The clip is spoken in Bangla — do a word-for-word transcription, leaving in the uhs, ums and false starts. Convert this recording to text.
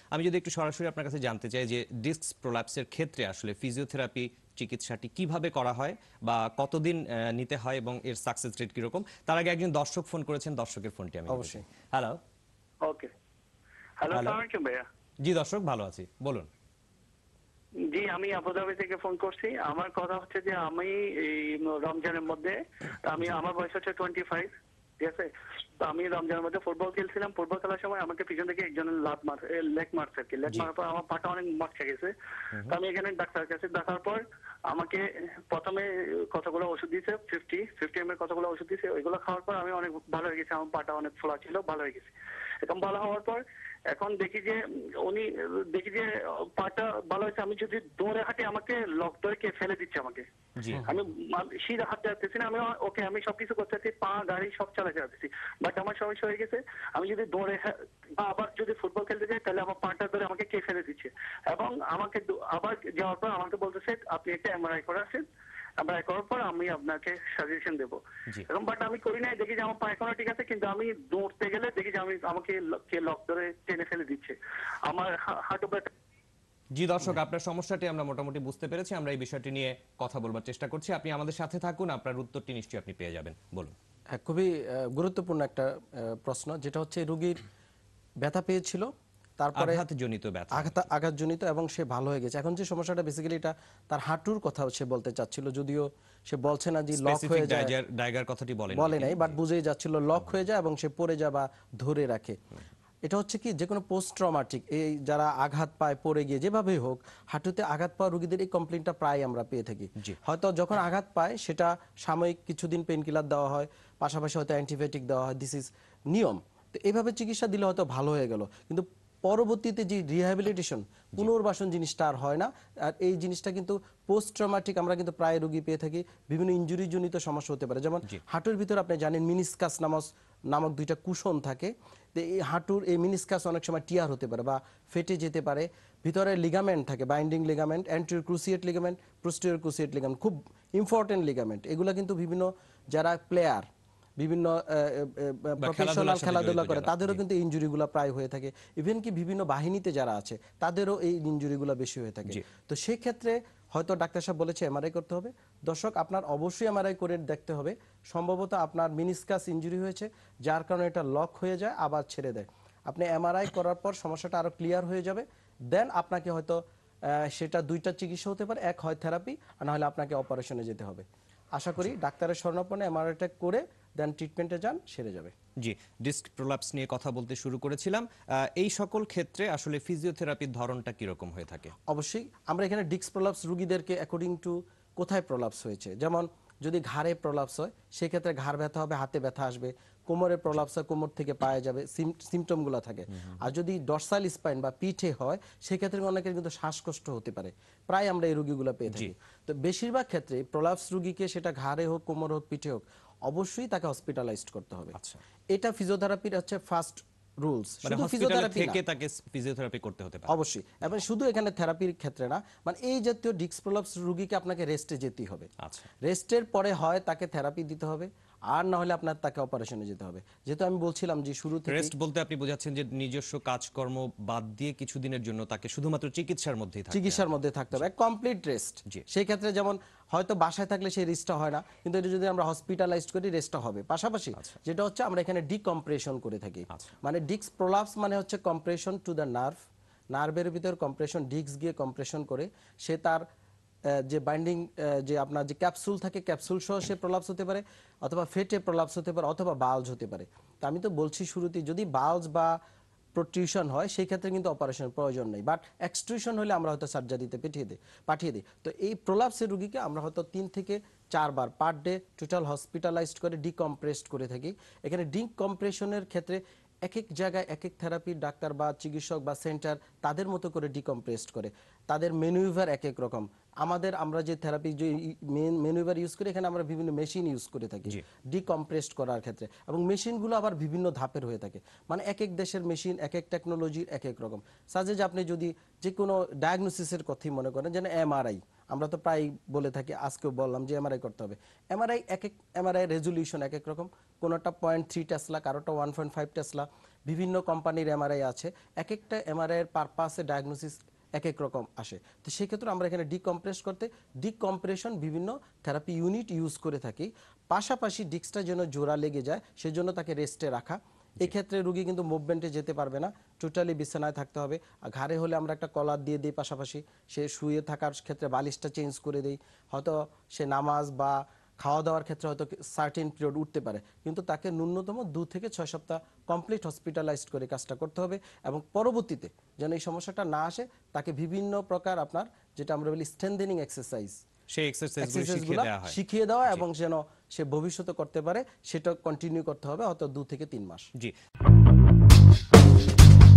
আমি যদি একটু সরাসরি আপনার কাছে জানতে চাই যে ডিস্ক প্রোল্যাপসের ক্ষেত্রে আসলে ফিজিওথেরাপি চিকিৎসাটি কিভাবে করা হয় বা কতদিন আহ, নিতে হয় এবং এর সাকসেস রেট কিরকম, তার আগে একজন দর্শক ফোন করেছেন, দর্শকের ফোনটি আমি অবশ্যই। Hello okay. হ্যালো, হ্যালো আসসালামু আলাইকুম ভাইয়া। জি দর্শক, ভালো আছি, বলুন। জি, আমি আবুধাবি থেকে ফোন করছি। আমার কথা হচ্ছে যে আমি এই রমজানের মধ্যে, আমি আমার বয়স হচ্ছে টোয়েন্টি ফাইভ, ঠিক আছে। তো আমি রমজানের মধ্যে ফুটবল খেলছিলাম। ফুটবল খেলার সময় আমাকে পিছন থেকে একজনের লাত মার লেগ মারছে আর কি। লেগ জি। মারার পর আমার পাটা অনেক মচকে গেছে। তো আমি এখানে ডাক্তারের কাছে দেখার পর আমাকে প্রথমে কতগুলো ওষুধ দিয়েছে, ফিফটি ফিফটি এম এর কতগুলো ওষুধ দিয়েছে। ওইগুলো খাওয়ার পর আমি অনেক ভালো হয়ে গেছে। আমার পাটা অনেক ফোলা ছিল, ভালো হয়ে গেছে। এখন ভালো হওয়ার পর এখন দেখি যে উনি দেখি যে পাটা ভালো হয়েছে। আমি যদি দৌড়ে হাঁটি আমাকে লক ধরে কে ফেলে দিচ্ছে আমাকে। জি। আমি সিধা হাঁটতে পারতেছি না। আমি ওকে আমি সবকিছু করতে পারছি, পা গাড়ি সব চালাতে পারতেছি, বাট আমার সমস্যা হয়ে গেছে। আমি যদি দৌড়ে বা আবার যদি ফুটবল খেলতে যাই তাহলে আমার পাটা ধরে আমাকে কে ফেলে দিচ্ছে। এবং আমাকে আবার যাওয়ার পর আমাকে বলতেছে আপনি একটা এমআরআই করাচ্ছেন, এমআরআই করার পর আমি আপনাকে সাজেশন দেবো। এখন বাট আমি করি নাই, দেখি যে আমার পা এখনো ঠিক আছে, কিন্তু আমি দৌড়তে গেলে দেখি যে আমি আমাকে কে লক ধরে টেনে ফেলে দিচ্ছে। আমার হাঁটু ব্যথা। জি দর্শক, আপনার সমস্যাটি আমরা মোটামুটি বুঝতে পেরেছি। আমরা এই বিষয়টি নিয়ে কথা বলবার চেষ্টা করছি। আপনি আমাদের সাথে থাকুন, আপনার উত্তরটি নিশ্চয়ই আপনি পেয়ে যাবেন। বলুন। হ্যাঁ, খুবই আহ, গুরুত্বপূর্ণ একটা আহ, প্রশ্ন, যেটা হচ্ছে রোগীর ব্যথা পেয়েছিল, তারপরে আঘাতজনিত ব্যথা। আঘাত আঘাতজনিত এবং সে ভালো হয়ে গেছে। এখন যে সমস্যাটা বেসিক্যালি এটা তার হাঁটুর কথা সে বলতে চাচ্ছিল, যদিও সে বলছে না যে লক স্পেসিফিক হয়ে যায়, ডায়াজার ডায়াগার কথাটি বলেন বলে নাই, বাট বুঝেই যাচ্ছিল লক হয়ে যায় এবং সে পড়ে যায় বা ধরে রাখে। এটা হচ্ছে কি, যে কোনো পোস্ট ট্রমাটিক, এই যারা আঘাত পায় পড়ে গিয়ে যেভাবেই হোক, হাঁটুতে আঘাত পাওয়া রোগীদের এই কমপ্লেনটা প্রায় আমরা পেয়ে থাকি। জি। হয়তো যখন আঘাত পায় সেটা সাময়িক কিছুদিন পেইন কিলার দেওয়া হয়, পাশাপাশি হয়তো অ্যান্টিবায়োটিক দেওয়া হয়, দিস ইজ নিয়ম। তো এইভাবে চিকিৎসা দিলে হয়তো ভালো হয়ে গেল, কিন্তু পরবর্তীতে যে রিহ্যাবিলিটেশন, পুনর্বাসন জিনিসটা আর হয় না। আর এই জিনিসটা কিন্তু পোস্ট ট্রমাটিক আমরা কিন্তু প্রায় রোগী পেয়ে থাকি। বিভিন্ন ইনজুরি জনিত সমস্যা হতে পারে, যেমন হাঁটুর ভিতরে আপনি জানেন মিনিসকাস নামক নামক দুইটা কুশন থাকে। তো এই হাঁটুর এই মিনিসকাস অনেক সময় টিয়ার হতে পারে বা ফেটে যেতে পারে। ভিতরে লিগামেন্ট থাকে, binding ligament, anterior cruciate ligament, posterior cruciate ligament, খুব ইম্পর্টেন্ট লিগামেন্ট। এগুলো কিন্তু বিভিন্ন যারা প্লেয়ার, বিভিন্ন প্রফেশনাল খেলাধুলা করে তাদেরও কিন্তু ইনজুরিগুলো প্রায় হয়ে থাকে। ইভেন কি বিভিন্ন বাহিনীতে যারা আছে তাদেরও এই ইনজুরিগুলো বেশি হয়ে থাকে। তো সেই ক্ষেত্রে হয়তো ডাক্তার সাহেব বলেছে এমআরআই করতে হবে। দর্শক, আপনার অবশ্যই এমআরআই করে দেখতে হবে। সম্ভবত আপনার মিনিসকাস ইনজুরি হয়েছে, যার কারণে এটা লক হয়ে যায় আবার ছেড়ে দেয়। আপনি এমআরআই করার পর সমস্যাটা আরো ক্লিয়ার হয়ে যাবে। দেন আপনাকে হয়তো সেটা দুইটা চিকিৎসা হতে পারে, এক হয় থেরাপি, আর না হলে আপনাকে অপারেশনে যেতে হবে। আশা করি ডাক্তারের শরণাপন্নে এমআরআইটা করে দেন ট্রিটমেন্টে যান, সেরে যাবে। জি, ডিস্ক প্রোল্যাপস নিয়ে কথা বলতে শুরু করেছিলাম। এই সকল ক্ষেত্রে আসলে ফিজিওথেরাপির ধরনটা কি রকম হয়ে থাকে? অবশ্যই আমরা এখানে ডিস্ক প্রোল্যাপস রোগীদেরকে অ্যাকর্ডিং টু কোথায় প্রোল্যাপস হয়েছে, যেমন যদি ঘাড়ে প্রোল্যাপস হয় সেক্ষেত্রে ঘাড় ব্যথা হবে, হাতে ব্যথা আসবে। কোমরে প্রোল্যাপস হয়, কোমর থেকে পায়ে যাবে, সিমটমগুলো থাকে। আর যদি ডরসাল স্পাইন বা পিঠে হয় সেক্ষেত্রে অনেকের কিন্তু শ্বাসকষ্ট হতে পারে। প্রায় আমরা এই রোগীগুলো পেয়ে থাকি। তো বেশিরভাগ ক্ষেত্রে প্রোল্যাপস রোগীকে, সেটা ঘাড়ে হোক, কোমর হোক, পিঠে হোক, অবশ্যই তাকে হসপিটালাইজড করতে হবে। এটা ফিজিওথেরাপির হচ্ছে ফার্স্ট রুলস। শুধু ফিজিওথেরাপি থেকে তাকে ফিজিওথেরাপি করতে হতে পারে অবশ্যই, এবং শুধু এখানে থেরাপির ক্ষেত্রে না, মানে এই জাতীয় ডিস্ক প্রোল্যাপস রোগীকে আপনাকে রেস্টে যেতেই হবে। আচ্ছা, রেস্টের পরে হয় তাকে থেরাপি দিতে হবে, আর না হলে আপনার তাকে অপারেশনে যেতে হবে। যেহেতু আমি বলছিলাম যে শুরু থেকে রেস্ট বলতে আপনি বোঝাচ্ছেন যে নিজস্ব কাজকর্ম বাদ দিয়ে কিছুদিনের জন্য তাকে শুধুমাত্র চিকিৎসার মধ্যেই থাকতে হবে। চিকিৎসার মধ্যে থাকতে হবে, কমপ্লিট রেস্ট। সেই ক্ষেত্রে যেমন হয়তো বাসায় থাকলে সেই রেস্টটা হয় না, কিন্তু এটা যদি আমরা হসপিটালাইজড করি রেস্টটা হবে। পাশাপাশি যেটা হচ্ছে আমরা এখানে ডিকম্প্রেশন করে থাকি। মানে ডিস্ক প্রোল্যাপস মানে হচ্ছে কম্প্রেশন টু দ্য নার্ভ, নার্ভের ভিতর কম্প্রেশন, ডিস্ক গিয়ে কম্প্রেশন করে সে তার যে বাইন্ডিং যে আপনার যে ক্যাপসুল থাকে, ক্যাপসুল সহ সে প্রোল্যাপস হতে পারে, অথবা ফেটে প্রোল্যাপস হতে পারে, অথবা বাল্জ হতে পারে। তো আমি তো বলছি শুরুতেই, যদি বাল্জ বা প্রোট্রিউশন হয় সেই ক্ষেত্রে কিন্তু অপারেশনের প্রয়োজন নেই, বাট এক্সট্রুশন হলে আমরা হয়তো সার্জারিতে পাঠিয়ে দিই পাঠিয়ে দিই তো এই প্রোল্যাপসের রোগীকে আমরা হয়তো তিন থেকে চারবার পার ডে টোটাল হসপিটালাইজড করে ডিকম্প্রেসড করে থাকি। এখানে ডিকম্প্রেশনের ক্ষেত্রে এক এক জায়গায় এক এক থেরাপির ডাক্তার বা চিকিৎসক বা সেন্টার তাদের মতো করে ডিকম্প্রেসড করে, তাদের মেনুভার এক এক রকম। আমাদের আমরা যে থেরাপি যে মেনুভার ইউজ করি, এখানে আমরা বিভিন্ন মেশিন ইউজ করে থাকি ডিকম্প্রেসড করার ক্ষেত্রে, এবং মেশিনগুলো আবার বিভিন্ন ধাপের হয়ে থাকে। মানে এক এক দেশের মেশিন, এক এক টেকনোলজির এক এক রকম। সাজে যে আপনি যদি যে কোনো ডায়াগনোসিসের কথাই মনে করেন, যেন এমআরআই, আমরা তো প্রায় বলে থাকি, আজকেও বললাম যে এমআরআই করতে হবে। এমআরআই এক এক এমআরআই রেজলিউশন এক এক রকম, কোনোটা পয়েন্ট থ্রি টেসলা, কারোটা ওয়ান পয়েন্ট ফাইভ টেসলা, বিভিন্ন কোম্পানির এমআরআই আছে, এক একটা এমআরআই এর পারপাসে ডায়াগনোসিস এক এক রকম আসে। তো সেক্ষেত্রে আমরা এখানে ডিকম্প্রেস করতে ডিকম্প্রেশন বিভিন্ন থেরাপি ইউনিট ইউজ করে থাকি। পাশাপাশি ডিস্কটা যেন জোড়া লেগে যায় সেজন্য তাকে রেস্টে রাখা। এক্ষেত্রে রুগী কিন্তু মুভমেন্টে যেতে পারবে না, টোটালি বিছানায় থাকতে হবে। আর ঘাড়ে হলে আমরা একটা কলার দিয়ে দিই, পাশাপাশি সে শুয়ে থাকার ক্ষেত্রে বালিশটা চেঞ্জ করে দিই। হয়তো সে নামাজ বা খাওয়া দাওয়ার ক্ষেত্রে হয়তো সার্টেন পিরিয়ড উঠতে পারে, কিন্তু তাকে ন্যূনতম দু থেকে ছয় সপ্তাহ কমপ্লিট হসপিটালাইজড করে কাজটা করতে হবে। এবং পরবর্তীতে যেন এই সমস্যাটা না আসে তাকে বিভিন্ন প্রকার আপনার যেটা আমরা বলি স্ট্রেনথেনিং এক্সারসাইজ সেই এক্সারসাইজগুলো শিখিয়ে এক্সারসাইজগুলো দেওয়া হয়। শিখিয়ে দেওয়া এবং যেন সে ভবিষ্যতে করতে পারে সেটা কন্টিনিউ করতে হবে হয়তো দু থেকে তিন মাস। জি।